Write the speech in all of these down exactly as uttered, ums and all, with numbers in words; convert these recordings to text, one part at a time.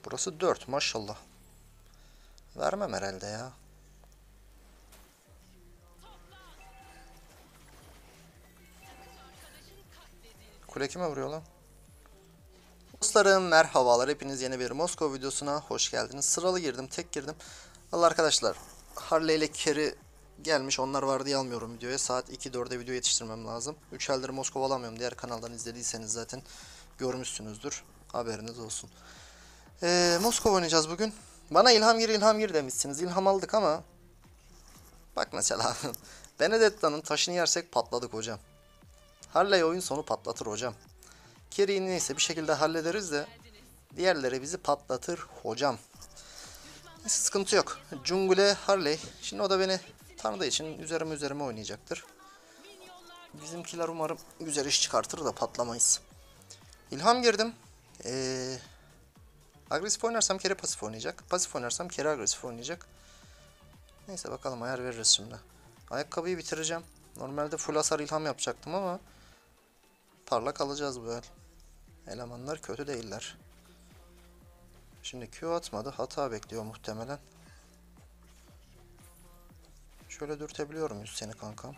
Burası dört maşallah. Vermem herhalde ya. Kule kime vuruyor lan? Dostlarım merhabalar. Hepiniz yeni bir Moskova videosuna hoş geldiniz. Sıralı girdim, tek girdim. Valla arkadaşlar, Harley ile Kerry gelmiş. Onlar var diye almıyorum videoya. Saat iki dörde video yetiştirmem lazım. üç eldir Moskova alamıyorum. Diğer kanaldan izlediyseniz zaten görmüşsünüzdür. Haberiniz olsun. Ee, Moskova oynayacağız bugün. Bana ilham gir ilham gir demişsiniz. İlham aldık ama bak mesela Benedetta'nın taşını yersek patladık hocam. Harley oyun sonu patlatır hocam. Kerry'i neyse bir şekilde hallederiz de diğerleri bizi patlatır hocam. Neyse, sıkıntı yok. Jungle Harley. Şimdi o da beni tanıdığı için üzerime üzerime oynayacaktır. Bizimkiler umarım güzel iş çıkartır da patlamayız. İlham girdim. Ee, agresif oynarsam Kerry pasif oynayacak. Pasif oynarsam Kerry agresif oynayacak. Neyse bakalım, ayar veririz şimdi. Ayakkabıyı bitireceğim. Normalde full hasar ilham yapacaktım ama parlak alacağız bu el. Elemanlar kötü değiller. Şimdi Q atmadı. Hata bekliyor muhtemelen. Şöyle dürtebiliyor muyuz seni kankam?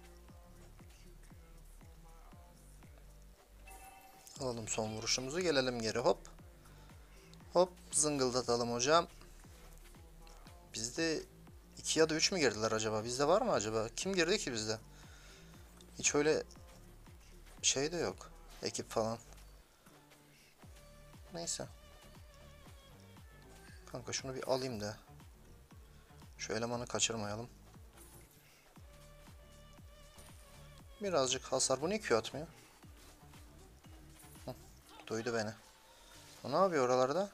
Alalım son vuruşumuzu. Gelelim geri, hop. Hop zıngıldatalım hocam. Bizde iki ya da üç mü girdiler acaba? Bizde var mı acaba? Kim girdi ki bizde? Hiç öyle şey de yok. Ekip falan. Neyse. Kanka şunu bir alayım da şu elemanı kaçırmayalım. Birazcık hasar. Bu niye Q atmıyor? Hı, duydu beni. O ne yapıyor oralarda?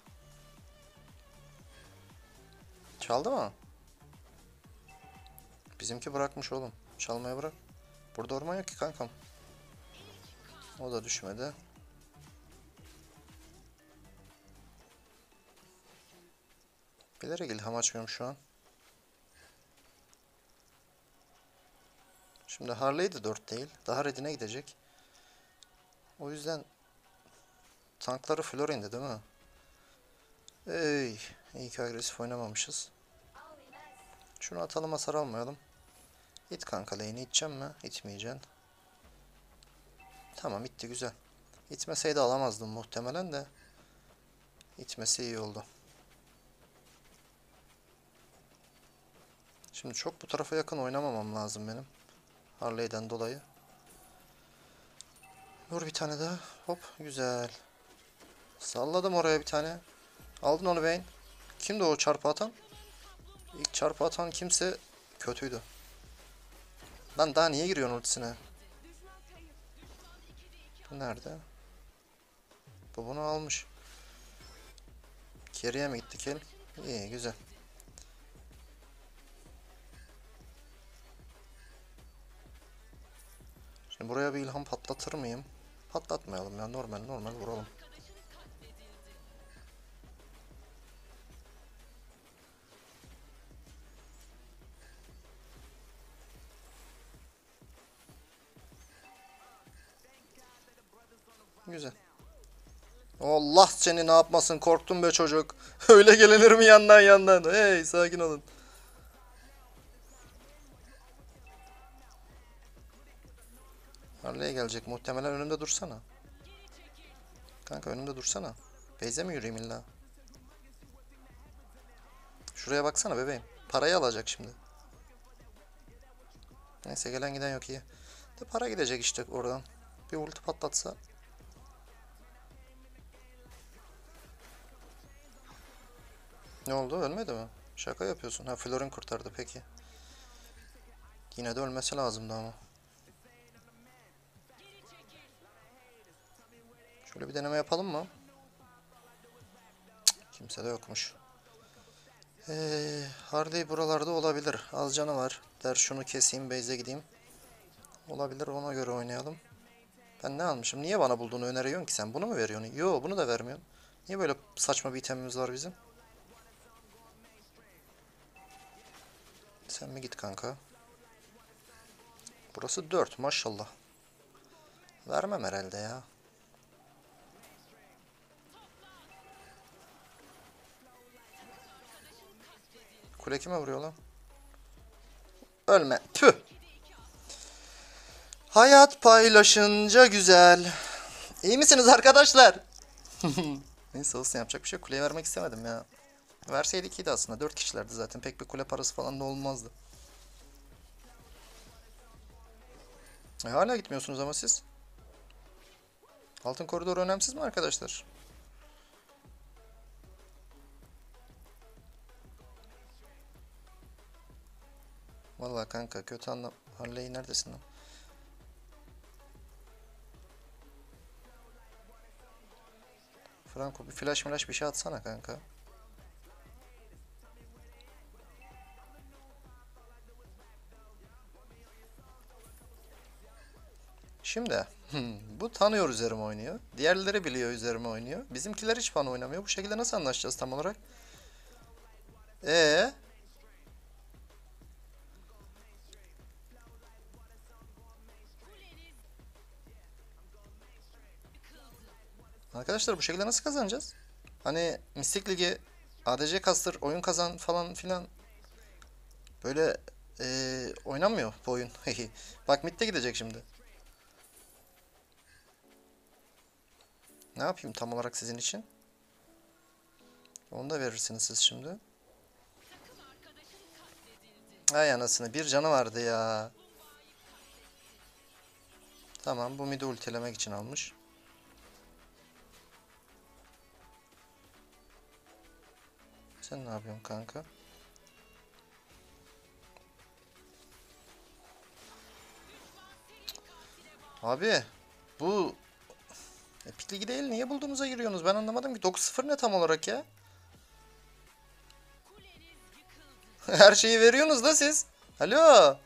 Çaldı mı? Bizimki bırakmış oğlum. Çalmaya bırak. Burada orman yok ki kankam. O da düşmedi. Bilerek ilham açmıyorum şu an. Şimdi Harley de dört değil. Daha redine gidecek. O yüzden tankları Florin'de değil mi? Ey, iyi ki agresif oynamamışız. Şunu atalım, hasar almayalım. İt kanka, lane'i iteceğim mi? İtmeyeceksin. Tamam, itti güzel. İtmeseydi alamazdım muhtemelen de. İtmesi iyi oldu. Şimdi çok bu tarafa yakın oynamamam lazım benim. Harley'den dolayı. Dur bir tane daha. Hop güzel. Salladım oraya bir tane. Aldın onu Vayne. Kimdi o çarpı atan? İlk çarpı atan kimse kötüydü. Lan daha niye giriyorsun ultisine? Bu nerede? Bu bunu almış. Geriye mi gitti kill? İyi güzel. Şimdi buraya bir ilham patlatır mıyım? Patlatmayalım ya, normal normal vuralım. Güzel. Allah seni ne yapmasın, korktum be çocuk. Öyle gelinir mi yandan yandan? Hey sakin olun. Harley'e gelecek muhtemelen, önümde dursana. Kanka önümde dursana. Beyze mi yürüyeyim illa? Şuraya baksana bebeğim. Parayı alacak şimdi. Neyse gelen giden yok, iyi. De para gidecek işte oradan. Bir ulti patlatsa. Ne oldu, ölmedi mi? Şaka yapıyorsun. Ha, Florin kurtardı peki. Yine de ölmesi lazımdı ama. Şöyle bir deneme yapalım mı? Cık, kimse de yokmuş. Ee, Harley buralarda olabilir. Az canı var. Der şunu keseyim, base'e gideyim. Olabilir, ona göre oynayalım. Ben ne almışım? Niye bana bulduğunu öneriyorsun ki sen? Bunu mu veriyorsun? Yo, bunu da vermiyorsun. Niye böyle saçma bir itemimiz var bizim? Sen mi git kanka? Burası dört maşallah. Vermem herhalde ya. Kule kime vuruyor lan? Ölme. Tüh. Hayat paylaşınca güzel. İyi misiniz arkadaşlar? Neyse olsun, yapacak bir şey yok. Kuleye vermek istemedim ya. Verseydik iyiydi aslında. Dört kişilerdi zaten. Pek bir kule parası falan da olmazdı. E, hala gitmiyorsunuz ama siz. Altın koridor önemsiz mi arkadaşlar? Vallahi kanka kötü anlam. Harley neredesin lan? Franco bir flash flash bir şey atsana kanka. Şimdi bu tanıyor üzerime oynuyor. Diğerleri biliyor üzerime oynuyor. Bizimkiler hiç bana oynamıyor. Bu şekilde nasıl anlaşacağız tam olarak? Ee, Arkadaşlar bu şekilde nasıl kazanacağız? Hani Mistik Ligi, A D C kastır, oyun kazan falan filan böyle ee, oynanmıyor bu oyun. Bak midde gidecek şimdi. Ne yapayım tam olarak sizin için? Onu da verirsiniz siz şimdi. Ay anasını, bir canı vardı ya. Tamam, bu midi ultilemek için almış. Sen ne yapıyorsun kanka? Abi bu Epic Ligi değil, niye bulduğunuza giriyorsunuz? Ben anlamadım ki. dokuz sıfır ne tam olarak ya? Her şeyi veriyorsunuz da siz. Alo.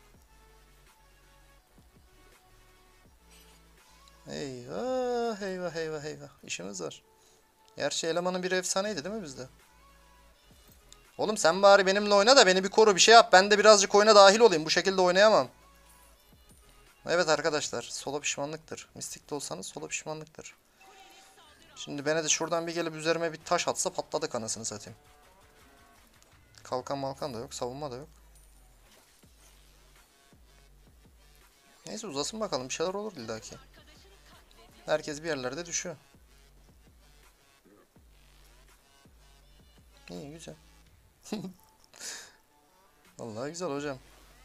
Eyvah eyvah eyvah eyvah. İşimiz var. Gerçi elemanın bir efsaneydi değil mi bizde? Oğlum sen bari benimle oyna da beni bir koru, bir şey yap. Ben de birazcık oyuna dahil olayım. Bu şekilde oynayamam. Evet arkadaşlar, sola pişmanlıktır. Mistikte olsanız sola pişmanlıktır. Şimdi bana de şuradan bir gelip üzerime bir taş atsa patladık anasını satayım. Kalkan malkan da yok, savunma da yok. Neyse uzasın bakalım, bir şeyler olur illaki. Herkes bir yerlerde düşüyor. İyi güzel. Vallahi güzel hocam.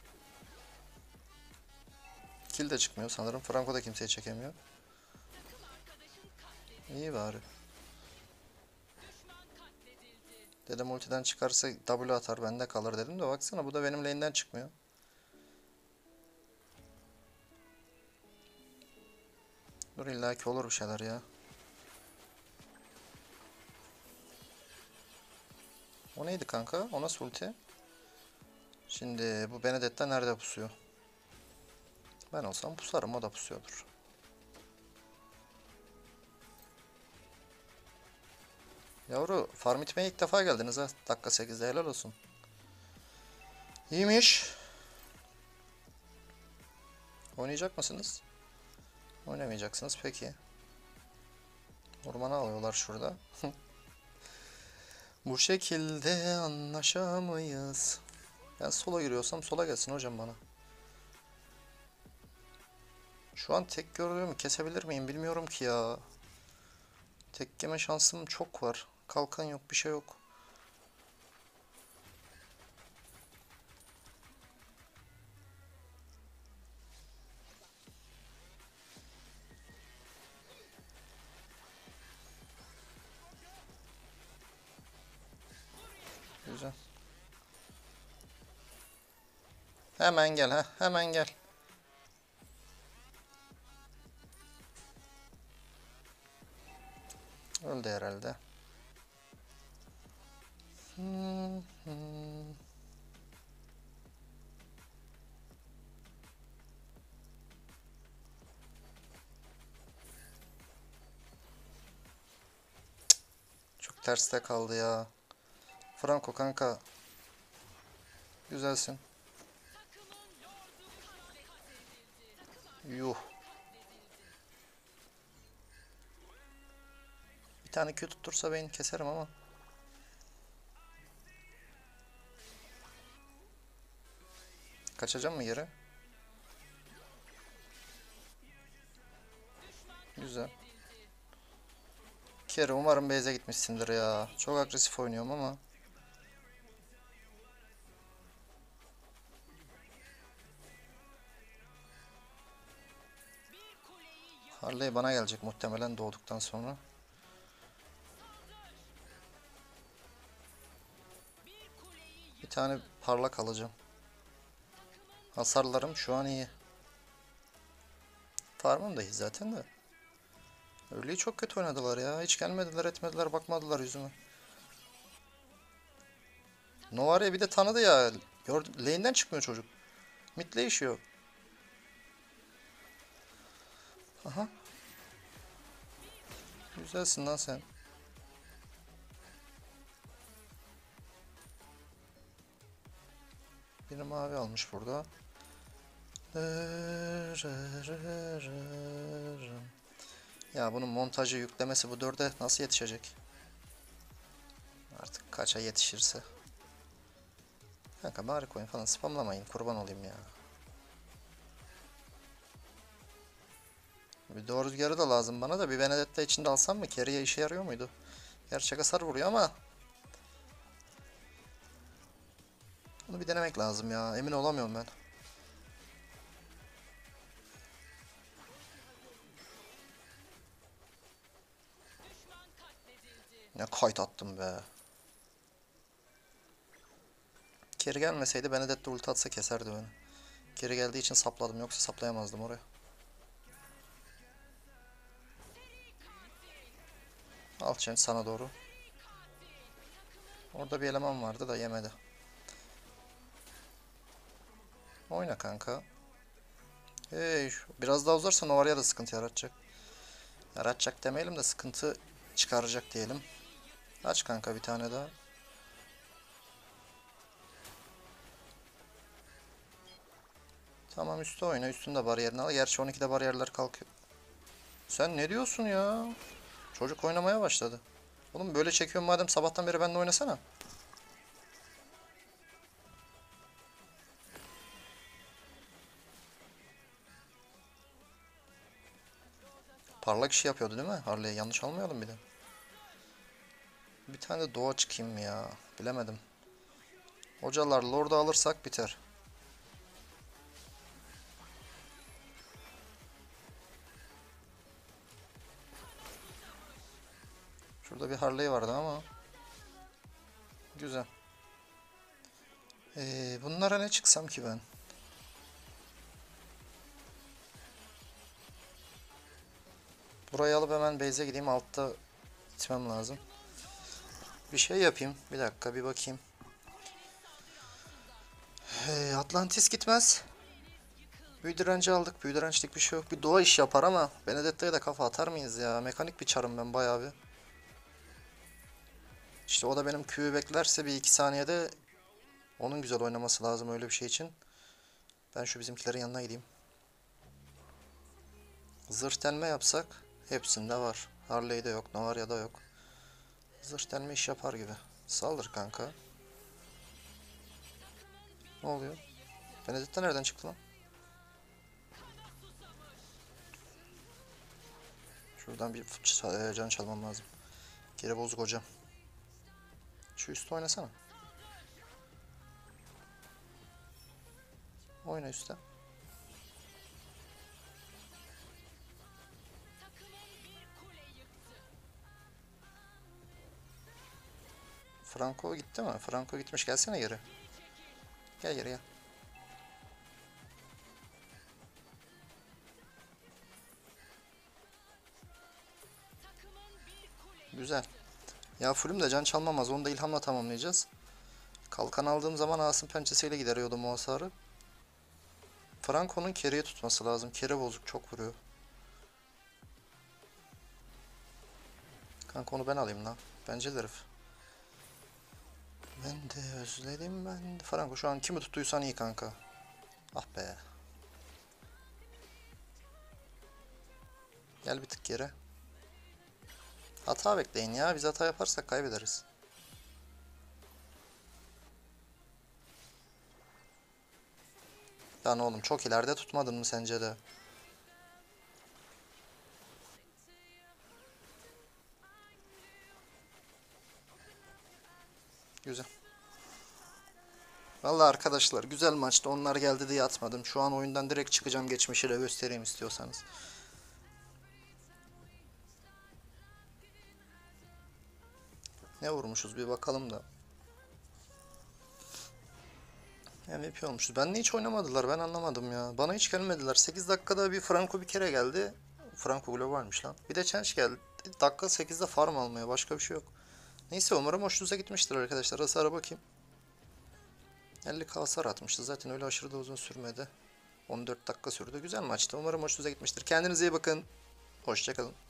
Kill de çıkmıyor sanırım. Franco da kimseyi çekemiyor. İyi bari. Dedim ultiden çıkarsa W atar bende kalır dedim de baksana bu da benim lane'den çıkmıyor. Dur illaki olur bir şeyler ya. O neydi kanka? O nasıl ulti? Şimdi bu Benedetta nerede pusuyor? Ben olsam pusarım, o da pusuyordur. Yavru farm itmeye ilk defa geldiniz ha. Dakika sekizde helal olsun. İyiymiş. Oynayacak mısınız? Oynamayacaksınız peki. Ormana alıyorlar şurada. Bu şekilde anlaşamayız. Ben sola giriyorsam sola gelsin hocam bana. Şu an tek gördüğümü kesebilir miyim bilmiyorum ki ya. Tek yeme şansım çok var. Kalkan yok, bir şey yok. Güzel. Hemen gel ha, hemen gel. Öldü herhalde. Hmm, hmm. Çok terste kaldı ya. Franco kanka. Güzelsin. Yuh. Bir tane Q tuttursa beni keserim ama. Kaçacağım mı geri? Güzel. Kere umarım base'e gitmişsindir ya. Çok agresif oynuyorum ama. Harley bana gelecek muhtemelen doğduktan sonra. Bir tane parlak alacağım. Hasarlarım şu an iyi. Farmım da iyi zaten de. Öyle çok kötü oynadılar ya. Hiç gelmediler etmediler bakmadılar yüzüme. Novaria bir de tanıdı ya. Gördüm, lane'den çıkmıyor çocuk. Mid'le işiyor. Aha. Güzelsin lan sen. Biri mavi almış burada. Ya bunun montajı yüklemesi bu dörde nasıl yetişecek? Artık kaça yetişirse. Kanka bari coin falan spamlamayın kurban olayım ya. Bir doğru rüzgarı da lazım bana da bir Benedetta içinde alsam mı? Carry'e işe yarıyor muydu? Gerçek hasar vuruyor ama bunu bir denemek lazım ya. Emin olamıyorum ben. Ne kayıt attım be. Carry gelmeseydi Benedetta ulti atsa keserdi beni. Carry geldiği için sapladım yoksa saplayamazdım oraya. Al change sana doğru. Orada bir eleman vardı da yemedi. Oyna kanka. Hey, biraz daha uzarsa Novaria'ya da sıkıntı yaratacak. Yaratacak demeyelim de sıkıntı çıkaracak diyelim. Aç kanka bir tane daha. Tamam üstü oyna. Üstünde bariyerini al. Gerçi on ikide bariyerler kalkıyor. Sen ne diyorsun ya? Çocuk oynamaya başladı. Oğlum böyle çekiyorum madem sabahtan beri benimle oynasana. Parlak işi yapıyordu değil mi? Harley yanlış almayalım bir de. Bir tane de doğa çıkayım ya. Bilemedim. Hocalar Lord'u alırsak biter. Şurada bir Harley vardı ama. Güzel. Ee, bunlara ne çıksam ki ben? Burayı alıp hemen base'e gideyim. Altta gitmem lazım. Bir şey yapayım. Bir dakika bir bakayım. Ee, Atlantis gitmez. Büyü direnci aldık. Büyü dirençlik bir şey yok. Bir doğa iş yapar ama Benedetta'ya da kafa atar mıyız ya? Mekanik bir çarım ben bayağı bir. İşte o da benim Q'yu beklerse bir iki saniyede onun güzel oynaması lazım öyle bir şey için. Ben şu bizimkilerin yanına gideyim. Zırh delme yapsak hepsinde var. Harley'de yok, Novaria'da yok. Zırh delme iş yapar gibi. Saldır kanka. Ne oluyor? Benedetta nereden çıktı lan? Şuradan bir can çalmam lazım. Geri bozuk hocam. Şu üstü oynasana. Oyna üstte. Franco gitti mi? Franco gitmiş. Gelsene geri. Gel geri gel. Güzel. Ya fullüm de can çalmamaz. Onu da ilhamla tamamlayacağız. Kalkan aldığım zaman Asım pençesiyle gideriyordum o hasarı. Franco'nun kereyi tutması lazım. Kere bozuk çok vuruyor. Kanka onu ben alayım lan. Bence herif. Ben de özledim ben de. Franco şu an kimi tuttuysan iyi kanka. Ah be. Gel bir tık geri. Hata bekleyin ya. Biz hata yaparsak kaybederiz. Lan oğlum çok ileride tutmadın mı sence de? Güzel. Vallahi arkadaşlar güzel maçtı. Onlar geldi diye atmadım. Şu an oyundan direkt çıkacağım. Geçmişi de göstereyim istiyorsanız. Ne vurmuşuz bir bakalım da. M V P olmuşuz. Benle hiç oynamadılar. Ben anlamadım ya. Bana hiç gelmediler. sekiz dakikada bir Franco bir kere geldi. Franco globalmiş lan. Bir de Change geldi. Dakika sekizde farm almaya. Başka bir şey yok. Neyse umarım hoşunuza gitmiştir arkadaşlar. Hasara bakayım. elli k hasar atmıştı. Zaten öyle aşırı da uzun sürmedi. on dört dakika sürdü. Güzel maçtı. Umarım hoşunuza gitmiştir. Kendinize iyi bakın. Hoşçakalın.